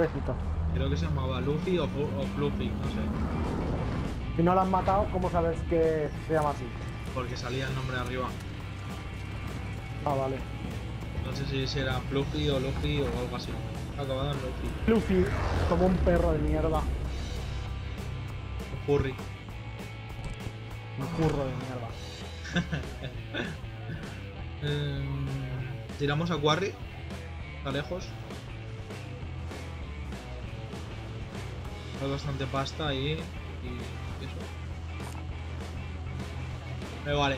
viejito. Creo que se llamaba Luffy o Fluffy, no sé. Si no lo han matado, ¿cómo sabes que se llama así? Porque salía el nombre arriba. Ah, vale. No sé si era Fluffy o Luffy o algo así. Acabado en Luffy. Luffy, como un perro de mierda. Furry. Un curro de mierda. Tiramos a Quarry. Está lejos. Hay bastante pasta ahí. Y eso. Me vale.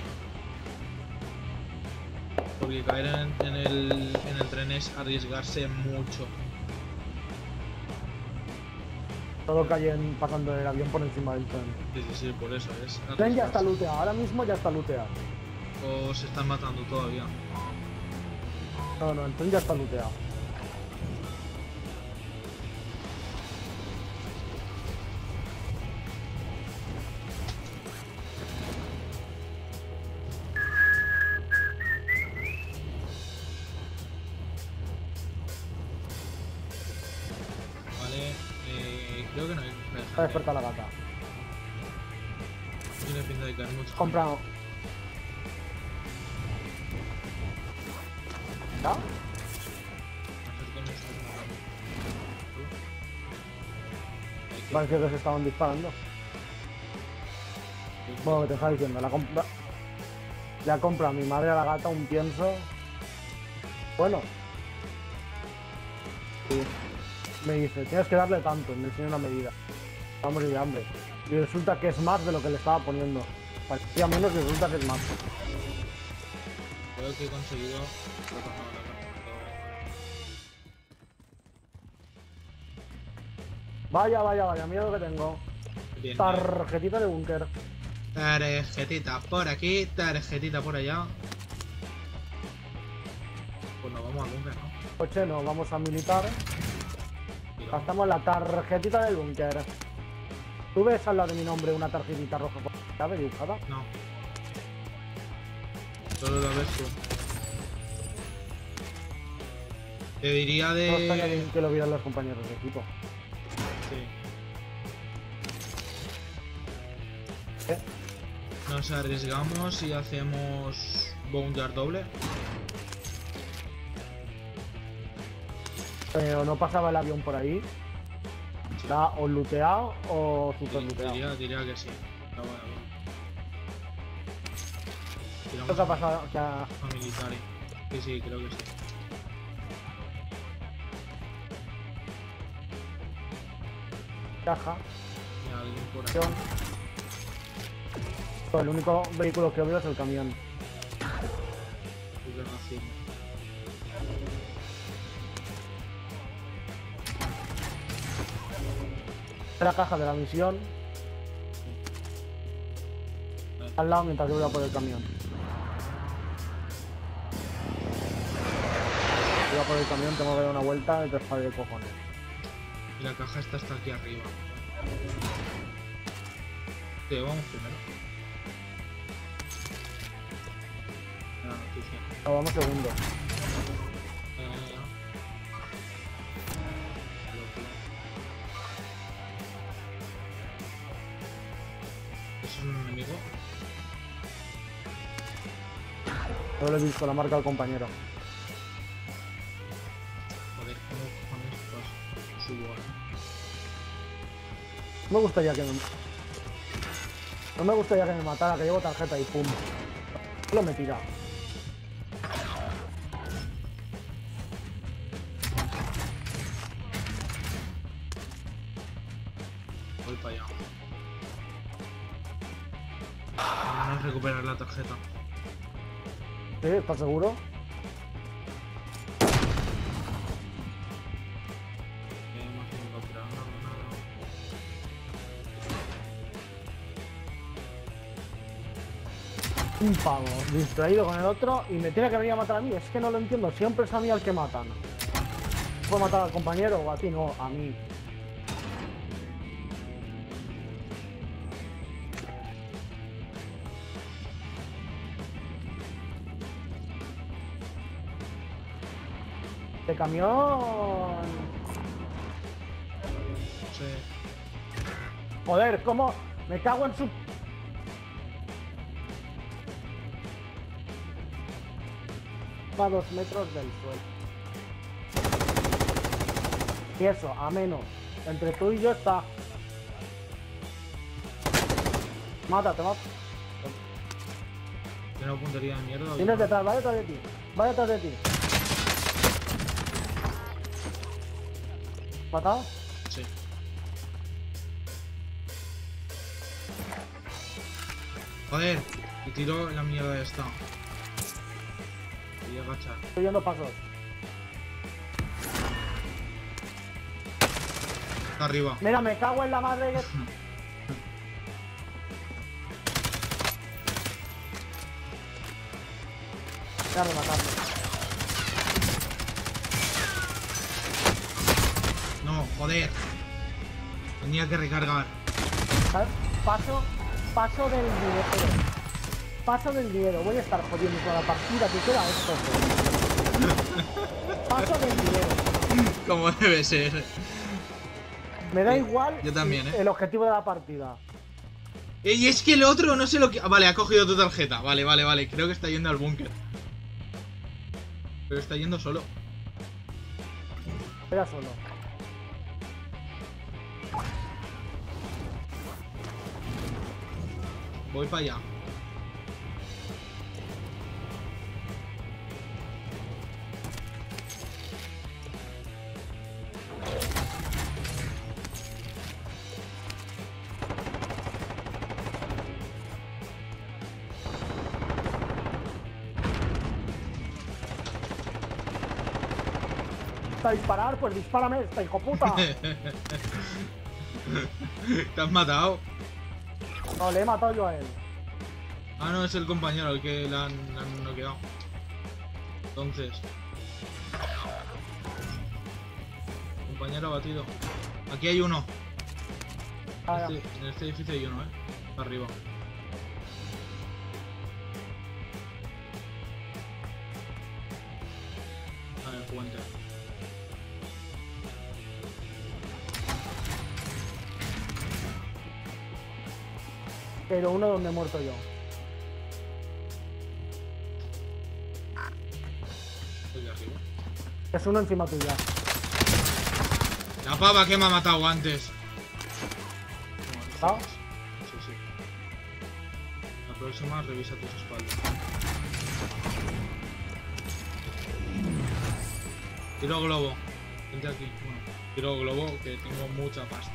Porque caer en el tren es arriesgarse mucho. Todo caen pasando el avión por encima del tren. Sí, por eso es. El tren ya está arriesgarse. looteado, ahora mismo ya está looteado. O se están matando todavía. No, el tren ya está looteado. Vale, creo que no hay. Está despertada la gata. Tiene pinta de caer mucho. Comprado. ¿Ya? Parecía que se estaban disparando. Bueno, que te estaba diciendo, le ha comprado a mi madre a la gata un pienso. Bueno. Sí. Me dice, tienes que darle tanto, me enseñó una medida. Vamos a morir de hambre. Y resulta que es más de lo que le estaba poniendo. Parecía menos y resulta que es más. Creo que he conseguido. Vaya, miedo que tengo. Bien. Tarjetita de búnker. Tarjetita por aquí, tarjetita por allá. Pues nos vamos a búnker, ¿no? Coche, no, vamos a militar. Gastamos la tarjetita del búnker. ¿Tú ves al lado de mi nombre una tarjetita roja con llave dibujada? No. Solo lo ves tú. Te diría No estaría de. bien que lo vieran los compañeros de equipo. Sí. ¿Eh? Nos arriesgamos y hacemos Boneyard doble. O no pasaba el avión por ahí. Está o looteado o super looteado. Diría que sí. Pero bueno. Creo Tiramos que ha pasado. Que ha... a military. Sí, creo que sí. Caja. Mira, alguien por aquí. El único vehículo que veo es el camión. Super racimo. La caja de la misión. Al lado mientras yo voy a por el camión. Voy a por el camión, tengo que dar una vuelta y te de cojones. Y la caja esta está aquí arriba. Te vamos primero. La noticia. No, vamos segundo. ¿Eso es un enemigo? No lo he visto, la marca del compañero. Joder, ¿cómo cojones pues subo ahí? No me gustaría que me... No me gustaría que me matara, que llevo tarjeta y pum. Solo me tira. Voy para allá. Vamos a recuperar la tarjeta. ¿Sí? ¿Estás seguro? Hemos encontrado una granada. Un pavo, distraído con el otro y me tiene que venir a matar a mí. Es que no lo entiendo, siempre es a mí al que matan. ¿Puedo matar al compañero o a ti? No, a mí. Este camión... Joder, ¿cómo? Me cago en su... A 2 metros del suelo. Y eso, a menos. Entre tú y yo está. Mátate, mata. Tiene una puntería de mierda. Tienes detrás, va detrás de ti. Va detrás de ti. ¿Matado? Sí. Joder, y tiro la mierda esta. Voy a agachar. Estoy viendo pasos. Está arriba. Mira, me cago en la madre que... Voy a rematarlo. No, joder. Tenía que recargar. ¿Sabes? Paso del dinero. Paso del dinero. Voy a estar jodiendo con la partida que queda esto. Paso del dinero. Como debe ser. Me da igual Yo también, el objetivo de la partida. Y es que el otro no sé lo que... Ah, vale, ha cogido tu tarjeta. Vale. Creo que está yendo al búnker. Pero está yendo solo. Era solo. Voy para allá. ¿Está a disparar? Pues dispárame esta, hijo puta. ¿Te has matado? No, le he matado yo a él. Ah, no, es el compañero el que la han noqueado. Entonces. Compañero abatido. Aquí hay uno. Ah, En este edificio hay uno, arriba. En el puente. pero uno donde he muerto yo. Estoy arriba. Es uno encima tuya. La pava que me ha matado antes. ¿Ah? Sí, sí. La próxima revisa tus espaldas. Tiro globo. Vente aquí. Bueno, tiro globo que tengo mucha pasta.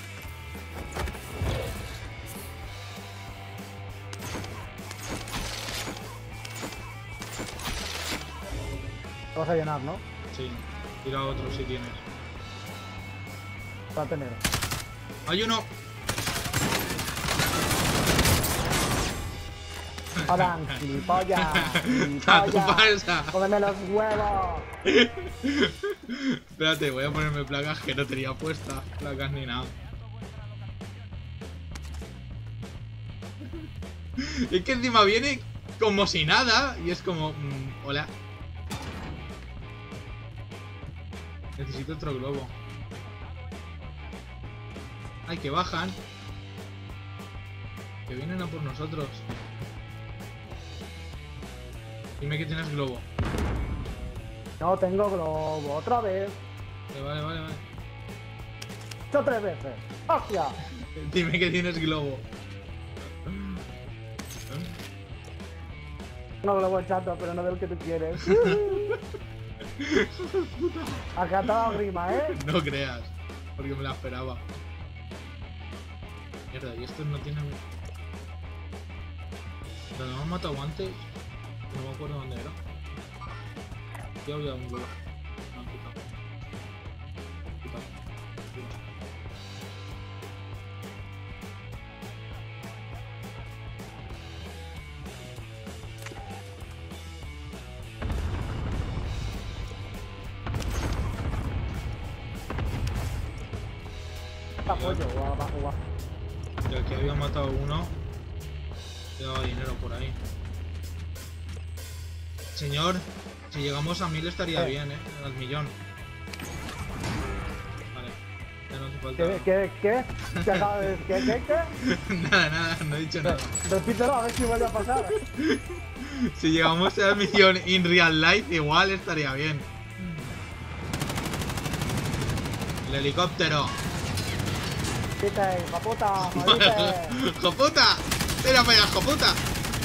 Te vas a llenar, ¿no? Sí. Tira otro si tienes. Para tener. ¡Hay uno! Adán, gilipollas. ¡A tu Gilipollas. falsa! Cómeme los huevos. Espérate, voy a ponerme placas que no tenía puestas. Placas ni nada. Es que encima viene como si nada. Y es como... hola. Necesito otro globo. Ay, que bajan. Que vienen a por nosotros. Dime que tienes globo. No tengo globo. Otra vez. Vale. Hecho 3 veces. ¡Hostia! Dime que tienes globo. No globo chato, pero no del que tú quieres. Acá te ha dado grima, ¿eh? No creas. Porque me la esperaba. Mierda, y estos no tienen... ¿Lo hemos matado antes? No me acuerdo dónde era. Aquí había un globo. No, quitado. Apoyo, va. Que el que había matado uno llevaba dinero por ahí. Señor, si llegamos a 1000 estaría bien, al millón. Vale, ya no te falta. ¿Qué? ¿Qué acaba de decir? ¿Qué? Nada, no he dicho nada. Repítelo a ver si vuelve a pasar. Si llegamos a la misión in real life, igual estaría bien. El helicóptero. Vite, hijo puta, maldite. ¡Joputa! ¡Tira para allá, joputa!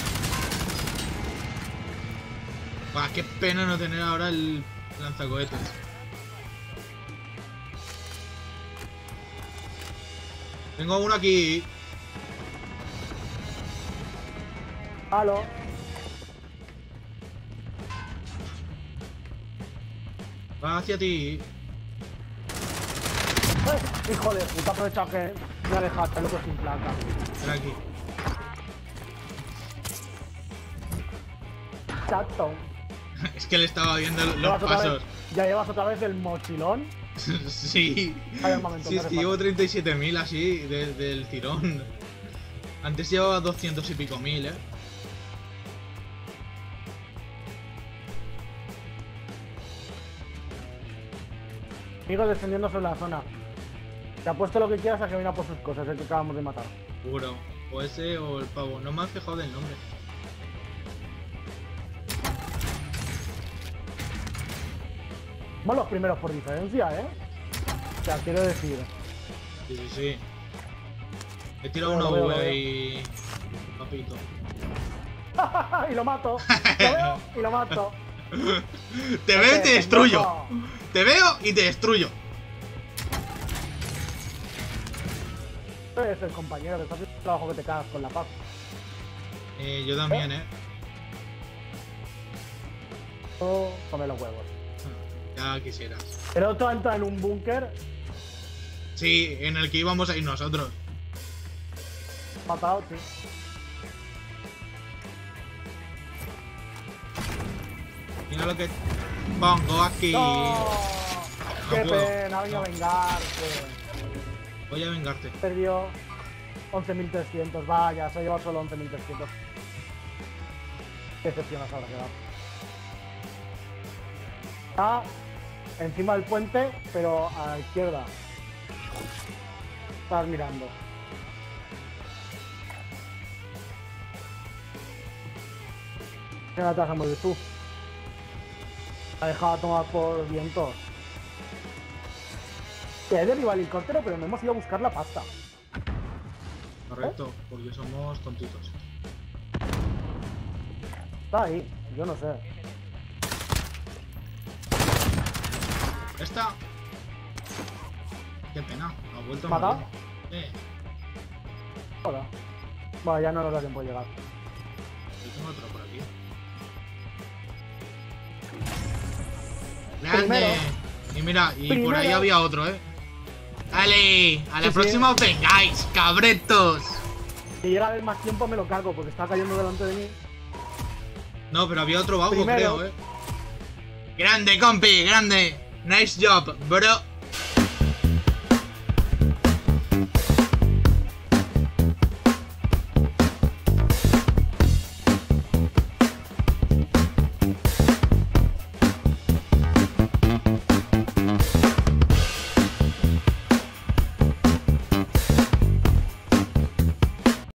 Buah, qué pena no tener ahora el lanzacohetes. Tengo uno aquí. Halo. Va hacia ti. Hijo de puta, aprovecha que me alejaste, loco, sin placa. Ven aquí. Chato. Es que le estaba viendo los pasos. ¿Ya llevas otra vez el mochilón? Sí. Vaya, un momento, Sí, es no que hace llevo 37.000 así del tirón. Antes llevaba 200 y pico mil, Amigos descendiendo sobre la zona. Te apuesto lo que quieras a que venga por sus cosas, el que acabamos de matar. Seguro. O ese o el pavo. No me has fijado del nombre. Somos los primeros por diferencia, ¿eh? O sea, quiero decir. Sí. He tirado Lo una veo, V lo veo. y... Papito. Y lo mato. Lo veo y lo mato. Te veo y te destruyo. No. Te veo y te destruyo. Tú eres el compañero que está haciendo el trabajo que te cagas con la paz. Yo también, Oh, come los huevos. Ya quisieras. El otro entra en un búnker. Sí, en el que íbamos a ir nosotros. Matado, sí. Mira lo que pongo aquí. ¡No! ¡Qué No puedo. pena! Venga a vengarse. Voy a vengarte. Perdió 11.300. Vaya, se ha llevado solo 11.300. Qué excepción habrá quedado. Está encima del puente, pero a la izquierda. Estás mirando. ¿Qué no te vas a morir tú? La ha dejado tomar por vientos. Que he derribado el helicóptero, pero no hemos ido a buscar la pasta. Correcto, porque somos tontitos. Está ahí, yo no sé. Esta. Qué pena, ha vuelto a ¿Mata? morir. Hola. Bueno, ya no nos da tiempo de llegar. Yo tengo otra por aquí. Primero. ¡Grande! Y mira, y por ahí Primero. había otro, ¡Dale! ¡A la Sí, próxima os vengáis, cabretos! Si llega a haber más tiempo me lo cargo porque está cayendo delante de mí. No, pero había otro vago, Primero. creo, ¡Grande, compi! ¡Grande! ¡Nice job, bro!